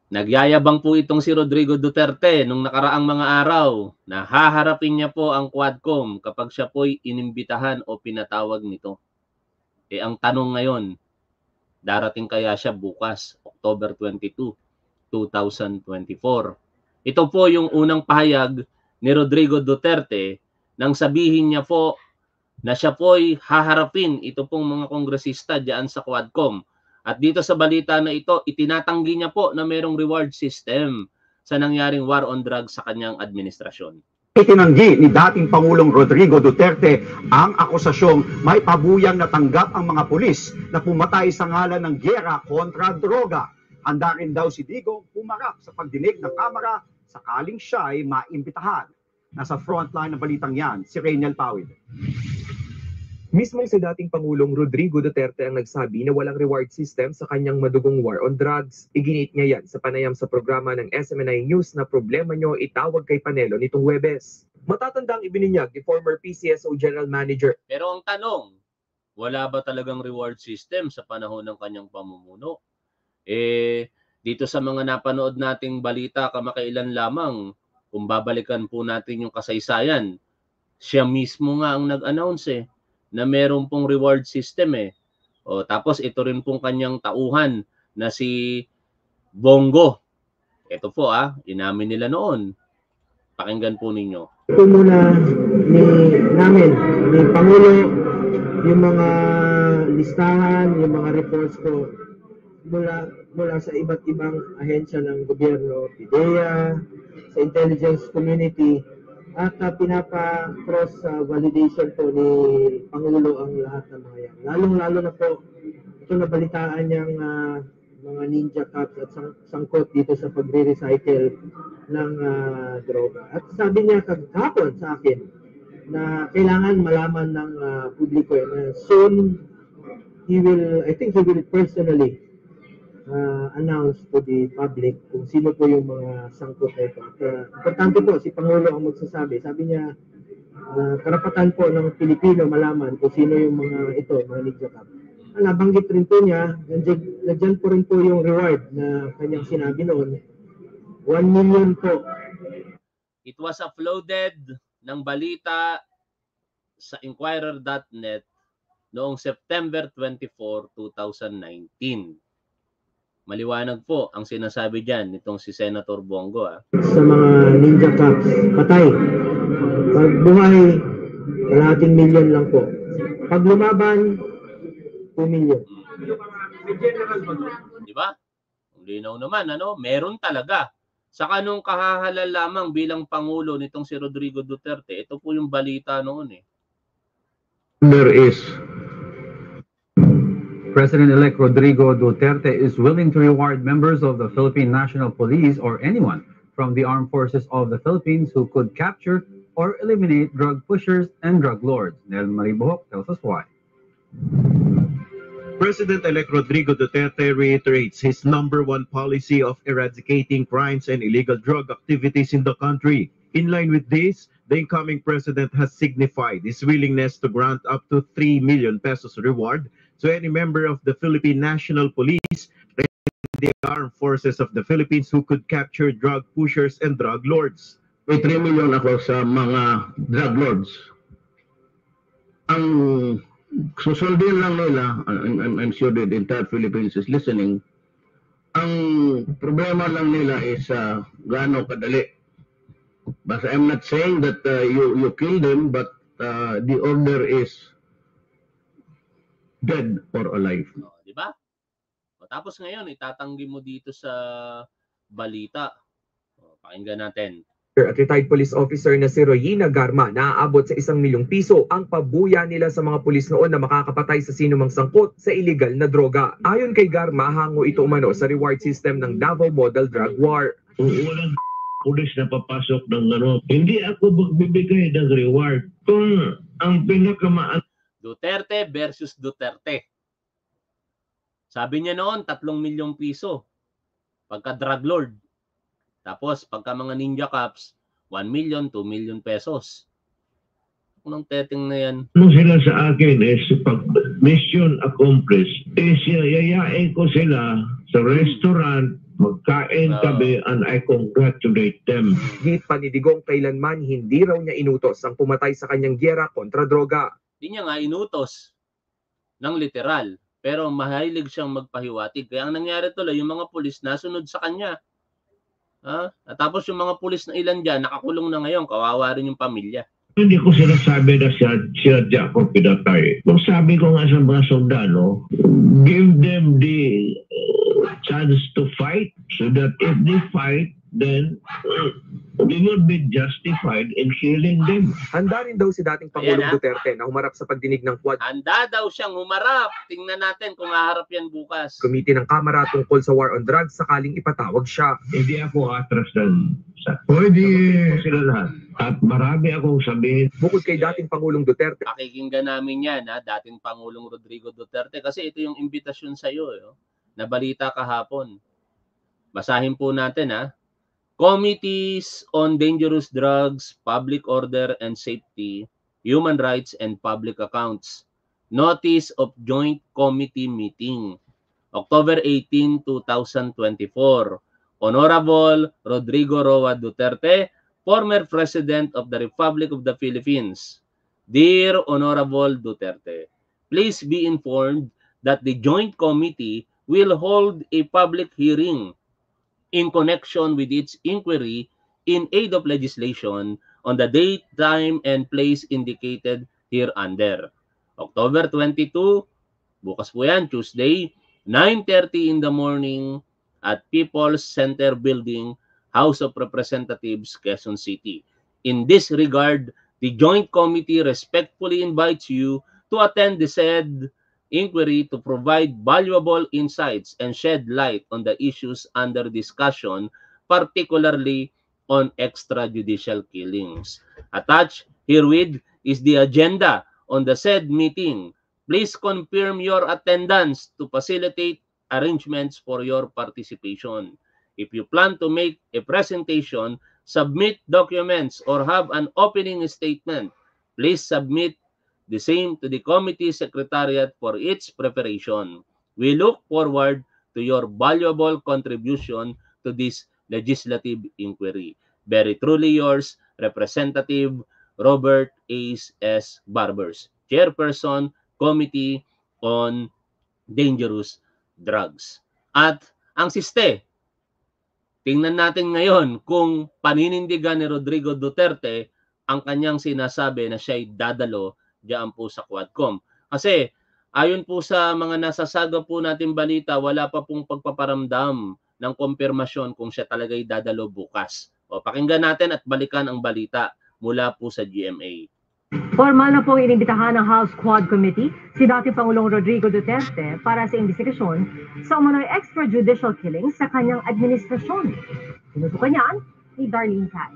Nagyayabang po itong si Rodrigo Duterte nung nakaraang mga araw na haharapin niya po ang Quadcom kapag siya po'y inimbitahan o pinatawag nito. Ang tanong ngayon, darating kaya siya bukas, October 22, 2024? Ito po yung unang pahayag ni Rodrigo Duterte nang sabihin niya po na siya po'y haharapin ito pong mga kongresista diyan sa Quadcom. At dito sa balita na ito, itinatanggi niya po na mayroong reward system sa nangyaring war on drugs sa kanyang administrasyon. Itinanggi ni dating Pangulong Rodrigo Duterte ang akusasyong may pabuyang natanggap ang mga pulis na pumatay sa ngalan ng gyera kontra droga. Handa rin daw si Digong pumarap sa pagdinig ng Kamara sakaling siya ay maimbitahan. Nasa frontline ng balitang yan, si Rainiel Pawid. Mismong sa dating Pangulong Rodrigo Duterte ang nagsabi na walang reward system sa kanyang madugong war on drugs. Iginit niya yan sa panayam sa programa ng SMNI News na problema nyo itawag kay Panelo nitong Huwebes. Matatandang ibininyag ni former PCSO General Manager. Pero ang tanong, wala ba talagang reward system sa panahon ng kanyang pamumuno? Dito sa mga napanood nating balita kamakailan lamang, kung babalikan po natin yung kasaysayan, siya mismo nga ang nag-announce na meron pong reward system tapos ito rin pong kanyang tauhan na si Bongo. Ito po inamin nila noon. Pakinggan po ninyo. Ito muna namin, ni Pangulo, yung mga listahan, yung mga reports ko mula sa iba't ibang ahensya ng gobyerno, PIDEA, sa intelligence community, at pinapa-cross validation po ni Pangulo ang lahat ng mga yan. Lalong-lalo na po ito nabalitaan niyang mga ninja cops at sangkot dito sa pagre-recycle ng droga. At sabi niya kahapon sa akin na kailangan malaman ng publiko na soon I think he will personally announce to the public kung sino po yung mga sangkot na ito. At importante po, si Pangulo ang magsasabi. Sabi niya, karapatan po ng Pilipino malaman kung sino yung mga ito, mga ninja cop. Nabanggit rin po niya, nandiyan po rin po yung reward na kanyang sinabi noon, 1 million po. It was uploaded ng balita sa Inquirer.net noong September 24, 2019. Maliwanag po ang sinasabi dyan nitong si Senator Bongo. Sa mga ninja cops, patay. Pag buhay, 1 million lang po. Pag lumaban, 2 million. Diba? Linaw naman, meron talaga. Saka nung kahahalal lamang bilang Pangulo nitong si Rodrigo Duterte, ito po yung balita noon There is President-elect Rodrigo Duterte is willing to reward members of the Philippine National Police or anyone from the armed forces of the Philippines who could capture or eliminate drug pushers and drug lords. Nel Maribohok tells us why. President-elect Rodrigo Duterte reiterates his #1 policy of eradicating crimes and illegal drug activities in the country. In line with this, the incoming president has signified his willingness to grant up to 3 million pesos reward to any member of the Philippine National Police and the armed forces of the Philippines who could capture drug pushers and drug lords. May 3 million ako sa mga drug lords. Ang susundin lang nila, I'm sure the entire Philippines is listening, ang problema lang nila is gaano kadali. But I'm not saying that you kill them, but the order is dead or alive. Diba? Tapos ngayon, itatanggi mo dito sa balita. Pakinggan natin. At retired police officer na si Royina Garma, naaabot sa 1 milyong piso ang pabuya nila sa mga pulis noon na makakapatay sa sinumang sangkot sa illegal na droga. Ayon kay Garma, hango ito umano sa reward system ng Davao Model Drug War. Walang pulis na papasok ng hindi ako magbibigay ng reward. Kung ang pinakamaan Duterte versus Duterte. Sabi niya noon, 3 milyong piso. Pagka drug lord. Tapos, pagka mga ninja cops, 1 million, 2 million pesos. Unang teteng na yan. Ano sila sa akin is pag mission accomplished, yayain ko sila sa restaurant, Magkain kami and I congratulate them. Git pa ni Digong kailanman hindi raw niya inutos ang pumatay sa kanyang giyera kontra droga. Hindi niya nga inutos ng literal, pero mahilig siyang magpahiwatig. Kaya ang nangyari tuloy, yung mga pulis nasunod sa kanya. At tapos yung mga pulis na ilan dyan, nakakulong na ngayon, kawawa rin yung pamilya. Hindi ko sinasabi na sinadya ko pinatay. Kung sabi ko nga sa mga sundalo, give them the chance to fight so that if they fight, then we will be justified in killing them. Handa rin daw si dating Pangulong Ayan, Duterte na humarap sa pagdinig ng Quad Handa daw siyang humarap. Tingnan natin kung haharap yan bukas. Committee ng Kamara tungkol sa war on drugs sakaling ipatawag siya. Hindi ako atras ng pwede sila lahat. At marami akong sabihin. Bukod kay dating Pangulong Duterte, Pakikinggan namin yan, dating Pangulong Rodrigo Duterte. Kasi ito yung imbitasyon sa iyo, na balita kahapon. Basahin po natin, Committees on Dangerous Drugs, Public Order and Safety, Human Rights and Public Accounts. Notice of Joint Committee Meeting. October 18, 2024. Honorable Rodrigo Roa Duterte, former President of the Republic of the Philippines. Dear Honorable Duterte, please be informed that the Joint Committee will hold a public hearing in connection with its inquiry in aid of legislation on the date, time, and place indicated hereunder. October 22, bukas po yan, Tuesday, 9:30 in the morning at People's Center Building, House of Representatives, Quezon City. In this regard, the Joint Committee respectfully invites you to attend the said inquiry to provide valuable insights and shed light on the issues under discussion, particularly on extrajudicial killings. Attached herewith is the agenda on the said meeting. Please confirm your attendance to facilitate arrangements for your participation. If you plan to make a presentation, submit documents, or have an opening statement, please submit the same to the committee secretariat for its preparation. We look forward to your valuable contribution to this legislative inquiry. Very truly yours, Representative Robert S. Barbers, Chairperson, Committee on Dangerous Drugs. At ang siste, tingnan natin ngayon kung paninindigan ni Rodrigo Duterte ang kanyang sinasabi na siya'y dadalo diyan po sa Quadcom. Kasi ayon po sa mga nasasaga po natin balita, wala pa pong pagpaparamdam ng kumpirmasyon kung siya talaga'y dadalo bukas. O pakinggan natin at balikan ang balita mula po sa GMA. Formal na pong inimbitahan ng House Quad Committee si dating Pangulong Rodrigo Duterte para sa investigasyon sa umano'y extrajudicial killings sa kanyang administrasyon. Tinutukan niyan ni Darlene Kai.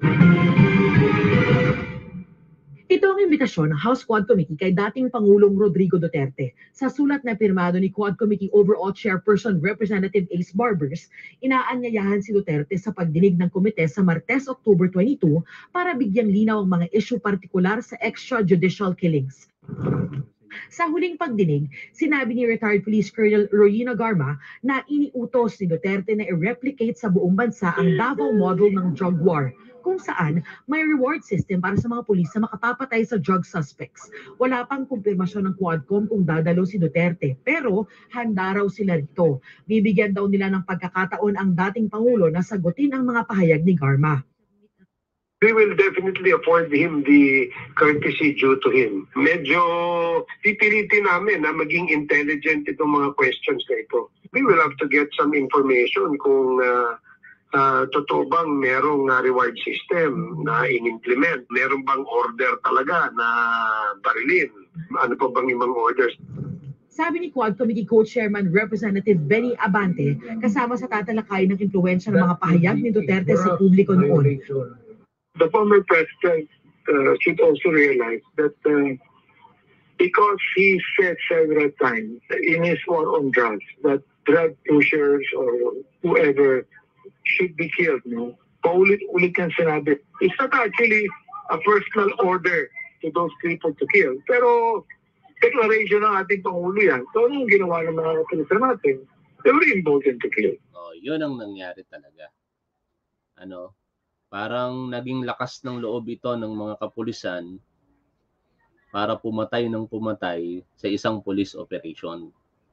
Ito ang imbitasyon ng House Quad Committee kay dating Pangulong Rodrigo Duterte. Sa sulat na pirmado ni Quad Committee Overall Chairperson Representative Ace Barbers, inaanyayahan si Duterte sa pagdinig ng komite sa Martes, October 22 para bigyang linaw ang mga issue partikular sa extrajudicial killings. Sa huling pagdinig, sinabi ni retired Police Colonel Royina Garma na iniutos ni Duterte na i-replicate sa buong bansa ang Davao model ng drug war, kung saan may reward system para sa mga pulis na makapapatay sa drug suspects. Wala pang kumpirmasyon ng Quadcom kung dadalo si Duterte, pero handa raw sila rito. Bibigyan daw nila ng pagkakataon ang dating Pangulo na sagutin ang mga pahayag ni Garma. We will definitely afford him the courtesy due to him. Medyo pipilitin namin na maging intelligent itong mga questions na ito. We will have to get some information kung totoo bang merong reward system na in-implement. Meron bang order talaga na barilin? Ano pa bang ibang orders? Sabi ni Quad Committee Co-Chairman Representative Benny Abante, kasama sa tatalakay ng impluwensya ng mga pahayag ni Duterte sa publiko noon. The former president should also realize that because he said several times in his war on drugs that drug pushers or whoever should be killed, no? Paulit-ulit ang sinabi. It's not actually a personal order to those people to kill. Pero declaration ng ating Pangulo yan. So anong ginawa ng mga police natin? They were emboldened to kill. Oh, yun ang nangyari talaga. Ano, parang naging lakas ng loob ito ng mga kapulisan para pumatay ng pumatay sa isang police operation.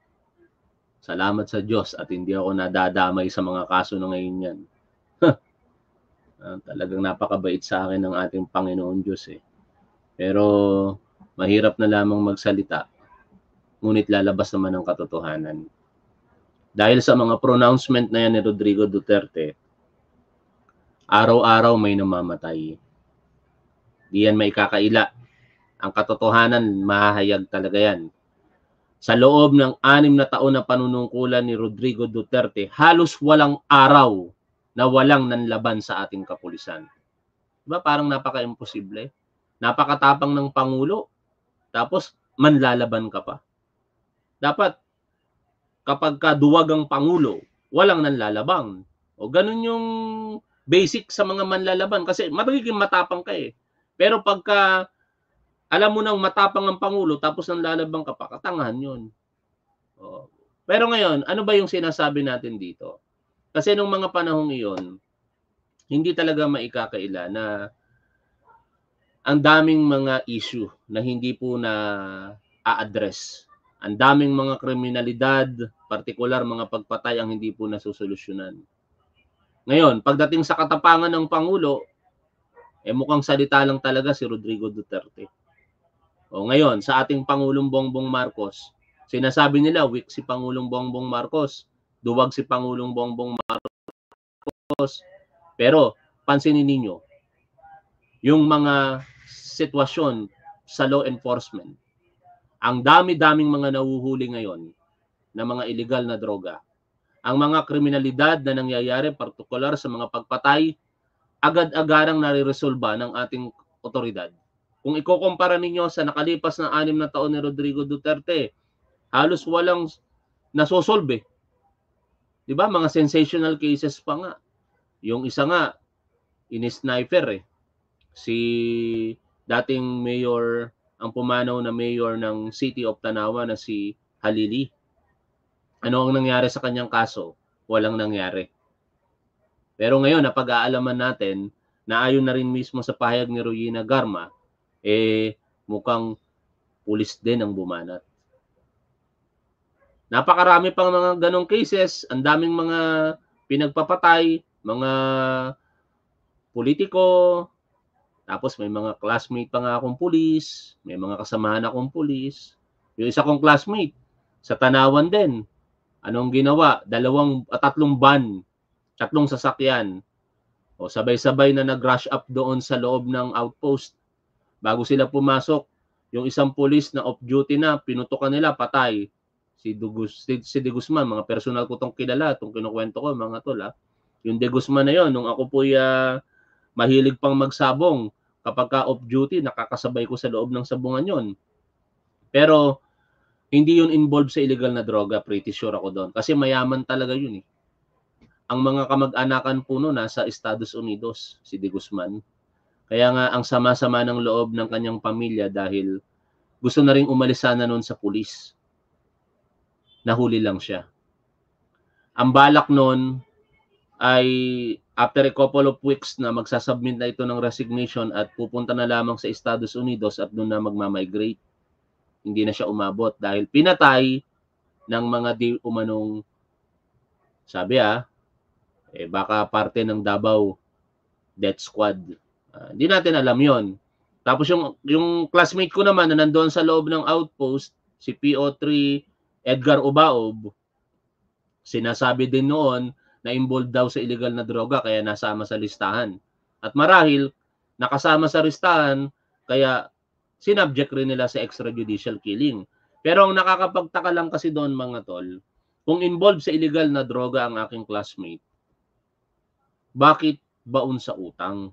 Salamat sa Diyos at hindi ako nadadamay sa mga kaso na ngayon yan. Talagang napakabait sa akin ng ating Panginoon Diyos eh. Pero mahirap na lamang magsalita, ngunit lalabas naman ang katotohanan. Dahil sa mga pronouncement na yan ni Rodrigo Duterte, araw-araw may namamatay. Di yan may kakaila. Ang katotohanan, mahahayag talaga yan. Sa loob ng 6 na taon na panunungkulan ni Rodrigo Duterte, halos walang araw na walang nanlaban sa ating kapulisan. Diba parang napaka-imposible? Napakatapang ng Pangulo, tapos manlalaban ka pa. Dapat, kapag kaduwag ang Pangulo, walang nanlalabang. O ganun yung basic sa mga manlalaban. Kasi magiging matapang ka eh. Pero pagka alam mo nang matapang ang Pangulo, tapos nanlalabang ka pa, katangahan yun. O. Pero ngayon, ano ba yung sinasabi natin dito? Kasi nung mga panahong iyon, hindi talaga maikakaila na ang daming mga issue na hindi po na a-address. Ang daming mga kriminalidad, partikular mga pagpatay ang hindi po nasusolusyonan. Ngayon, pagdating sa katapangan ng Pangulo, mukhang salita lang talaga si Rodrigo Duterte. O ngayon, sa ating Pangulong Bongbong Marcos, sinasabi nila weak si Pangulong Bongbong Marcos, duwag si Pangulong Bongbong Marcos. Pero pansinin ninyo, yung mga sitwasyon sa law enforcement, ang dami-daming mga nahuhuli ngayon na mga illegal na droga. Ang mga kriminalidad na nangyayari, partikular sa mga pagpatay, agad-agarang nare-resolba ng ating otoridad. Kung ikukumpara ninyo sa nakalipas na 6 na taon ni Rodrigo Duterte, halos walang nasosolve. Diba? Mga sensational cases pa nga. Yung isa nga, ini-sniper eh. Si dating mayor, ang pumanaw na mayor ng City of Tanawa na si Halili. Ano ang nangyari sa kanyang kaso? Walang nangyari. Pero ngayon, napag-aalaman natin na ayon na rin mismo sa pahayag ni Royina Garma, mukhang pulis din ang bumanat. Napakarami pang mga ganong cases, ang daming mga pinagpapatay, mga politiko, tapos may mga classmate pa nga akong pulis, may mga kasamahan akong pulis. Yung isa kong classmate, sa Tanawan din, anong ginawa? 3 van, 3 sasakyan. O sabay-sabay na nag-rush up doon sa loob ng outpost. Bago sila pumasok, yung isang pulis na off-duty na, pinutukan nila, patay. Si De Guzman, mga personal ko itong kilala, itong kinukwento ko, mga tol. Yung De Guzman na yun, nung ako po mahilig pang magsabong, kapag ka off-duty, nakakasabay ko sa loob ng sabungan yon. Pero, hindi yun involved sa illegal na droga, pretty sure ako doon. Kasi mayaman talaga yun eh. Ang mga kamag-anakan po no, nasa Estados Unidos, si De Guzman. Kaya nga, ang sama-sama ng loob ng kanyang pamilya dahil gusto na rin umalis sana noon sa pulis. Nahuli lang siya. Ang balak noon ay after a couple of weeks na magsasubmit na ito ng resignation at pupunta na lamang sa Estados Unidos at doon na magmamigrate. Hindi na siya umabot dahil pinatay ng mga di umanong, sabi baka parte ng Davao Death Squad. Hindi natin alam yon. Tapos yung classmate ko naman na nandoon sa loob ng outpost, si PO3 Edgar Ubaob, sinasabi din noon na involved daw sa illegal na droga kaya nasama sa listahan. At marahil, nakasama sa listahan kaya sinubject rin nila sa extrajudicial killing. Pero ang nakakapagtaka lang kasi doon mga tol, kung involved sa illegal na droga ang aking classmate, bakit baon sa utang?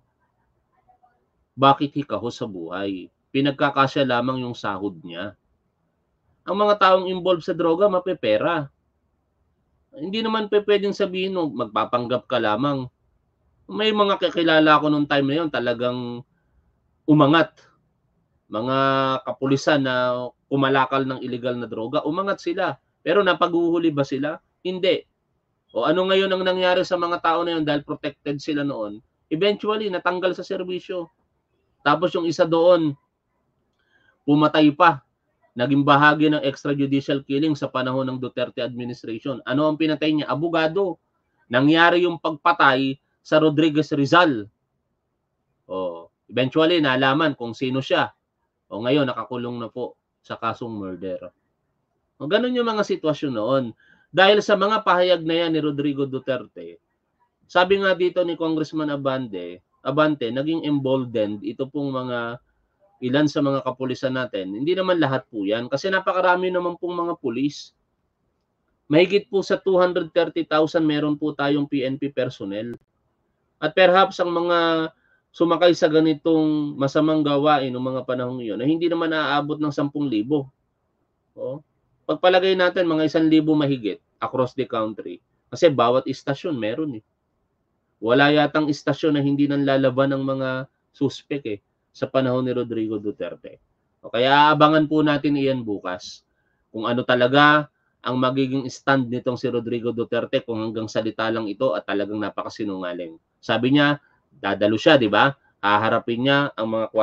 Bakit hikaho sa buhay? Pinagkakasya lamang yung sahod niya. Ang mga taong involved sa droga, mapepera. Hindi naman pwedeng sabihin, magpapanggap ka lamang. May mga kakilala ko nung time na yun, talagang umangat. Mga kapulisan na kumalakal ng illegal na droga, umangat sila. Pero napaghuhuli ba sila? Hindi. O ano ngayon ang nangyari sa mga tao na yun dahil protected sila noon? Eventually, natanggal sa serbisyo. Tapos yung isa doon, pumatay pa. Naging bahagi ng extrajudicial killing sa panahon ng Duterte administration. Ano ang pinatay niya? Abogado. Nangyari yung pagpatay sa Rodriguez Rizal. O, eventually, nalaman kung sino siya. O ngayon, nakakulong na po sa kasong murder. O, ganun yung mga sitwasyon noon. Dahil sa mga pahayag na yan ni Rodrigo Duterte, sabi nga dito ni Congressman Abante, naging emboldened ito pong mga ilan sa mga kapulisan natin. Hindi naman lahat po yan kasi napakarami naman pong mga pulis. Mahigit po sa 230,000 meron po tayong PNP personnel. At perhaps ang mga sumakay sa ganitong masamang gawain ng mga panahong iyon na hindi naman naaabot ng 10,000. O, pagpalagay natin mga 1,000 mahigit across the country. Kasi bawat istasyon meron eh. Wala yatang istasyon na hindi nanlalaban ng mga suspek sa panahon ni Rodrigo Duterte. O kaya abangan po natin iyan bukas. Kung ano talaga ang magiging stand nitong si Rodrigo Duterte kung hanggang salita lang ito at talagang napakasinungaling. Sabi niya, dadalo siya, di ba? Haharapin niya ang mga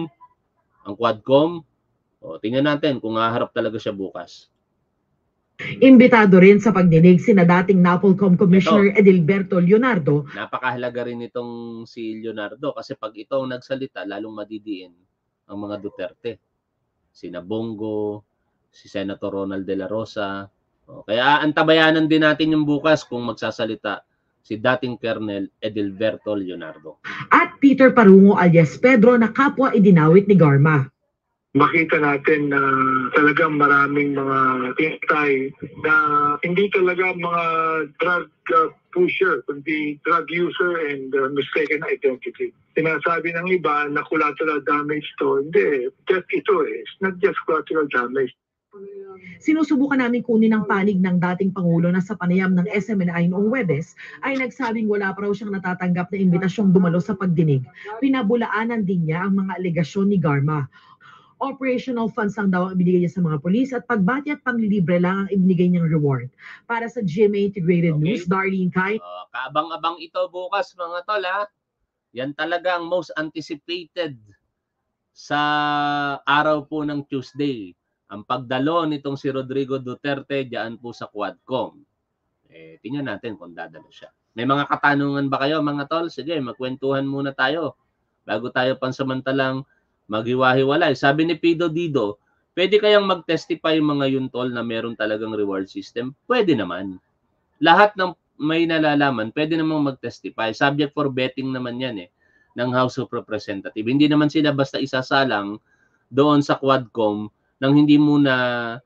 Quadcom. O, tingnan natin kung haharap talaga siya bukas. Imbitado rin sa pagdinig sina dating NAPOLCOM Commissioner Edilberto Leonardo. Napakahalaga rin itong si Leonardo kasi pag ito ang nagsalita, lalong madidiin ang mga Duterte. Sina Bongo, si Senator Ronald De La Rosa. O, kaya antabayanan din natin yung bukas kung magsasalita si dating Colonel Edilberto Leonardo. At Peter Parungo alias Pedro na kapwa idinawit ni Garma. Makita natin na talagang maraming mga tintay na hindi talaga mga drug pusher, kundi drug user and mistaken identity. Sinasabi ng iba na collateral damage to. Hindi, just ito It's not just collateral damage. Sinusubukan namin kunin ang panig ng dating Pangulo na sa panayam ng SMNI noong Huwebes ay nagsabing wala pa raw siyang natatanggap na imbitasyong dumalo sa pagdinig. Pinabulaanan din niya ang mga alegasyon ni Garma. Operational funds lang daw ang ibinigay niya sa mga polis at pagbati at panglilibre lang ang ibinigay niyang reward. Para sa GMA Integrated News, Darlene Kai. Kaabang-abang ito bukas mga tol ha. Yan talaga ang most anticipated sa araw po ng Tuesday. Ang pagdalo nitong si Rodrigo Duterte diyan po sa Quadcom. Tingnan natin kung dadalo siya. May mga katanungan ba kayo mga tol? Sige, magkwentuhan muna tayo bago tayo pansamantalang maghiwa-hiwalay. Sabi ni Pido Dido, pwede kayang mag-testify yung mga yun tol na meron talagang reward system? Pwede naman. Lahat ng may nalalaman, pwede namang mag-testify. Subject for betting naman yan ng House of Representatives. Hindi naman sila basta isasalang doon sa Quadcom nang hindi muna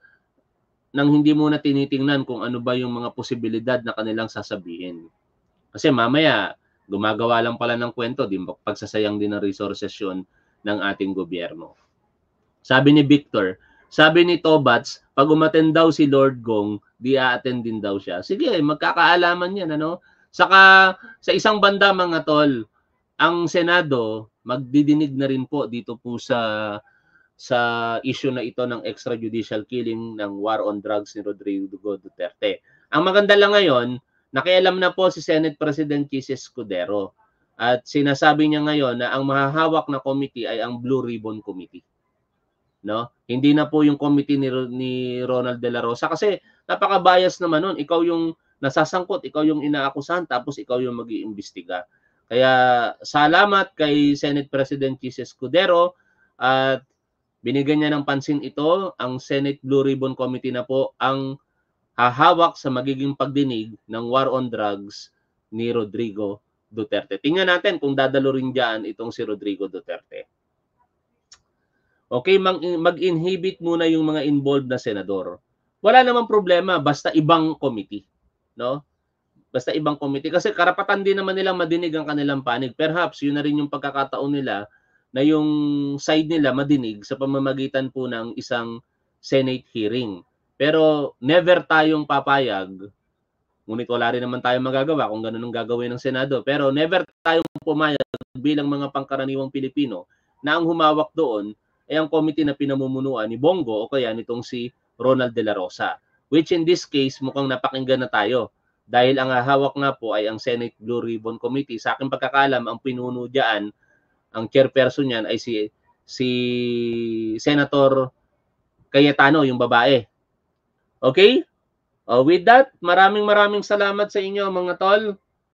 tinitingnan kung ano ba yung mga posibilidad na kanilang sasabihin. Kasi mamaya, gumagawa lang pala ng kwento, pagsasayang din ng resources yun ng ating gobyerno. Sabi ni Victor, sabi ni Tobats, pag umattend daw si Lord Gong, di a-attend din daw siya. Sige, magkakaalaman yan, ano? Saka, sa isang banda mga tol, ang Senado, magdidinig na rin po dito po sa issue na ito ng extrajudicial killing ng war on drugs ni Rodrigo Duterte. Ang maganda lang ngayon, nakialam na po si Senate President Chis Escudero. At sinasabi niya ngayon na ang mahahawak na committee ay ang Blue Ribbon Committee. No? Hindi na po yung committee ni Ronald De La Rosa kasi napaka-bias naman nun. Ikaw yung nasasangkot, ikaw yung inaakusahan, tapos ikaw yung mag-iimbestiga. Kaya salamat kay Senate President Chis Escudero at binigyan niya ng pansin ito. Ang Senate Blue Ribbon Committee na po ang hahawak sa magiging pagdinig ng war on drugs ni Rodrigo Duterte. Tingnan natin kung dadalo rin dyan itong si Rodrigo Duterte. Okay, mag-inhibit muna yung mga involved na senador. Wala namang problema, basta ibang committee. No? Basta ibang committee. Kasi karapatan din naman nilang madinig ang kanilang panig. Perhaps yun na rin yung pagkakataon nila na yung side nila madinig sa pamamagitan po ng isang Senate hearing. Pero never tayong papayag. Ngunit wala rin naman tayong magagawa kung gano'n ang gagawin ng Senado. Pero never tayong pumayag bilang mga pangkaraniwang Pilipino na ang humawak doon ay ang committee na pinamumunuan ni Bongo o kaya nitong si Ronald De La Rosa. Which in this case, mukhang napakinggan na tayo Dahil ang hawak nga po ay ang Senate Blue Ribbon Committee. Sa aking pagkakalam, ang pinuno diyan, ang chairperson niyan ay si Senator Cayetano, yung babae. Okay? With that, maraming salamat sa inyo mga tol.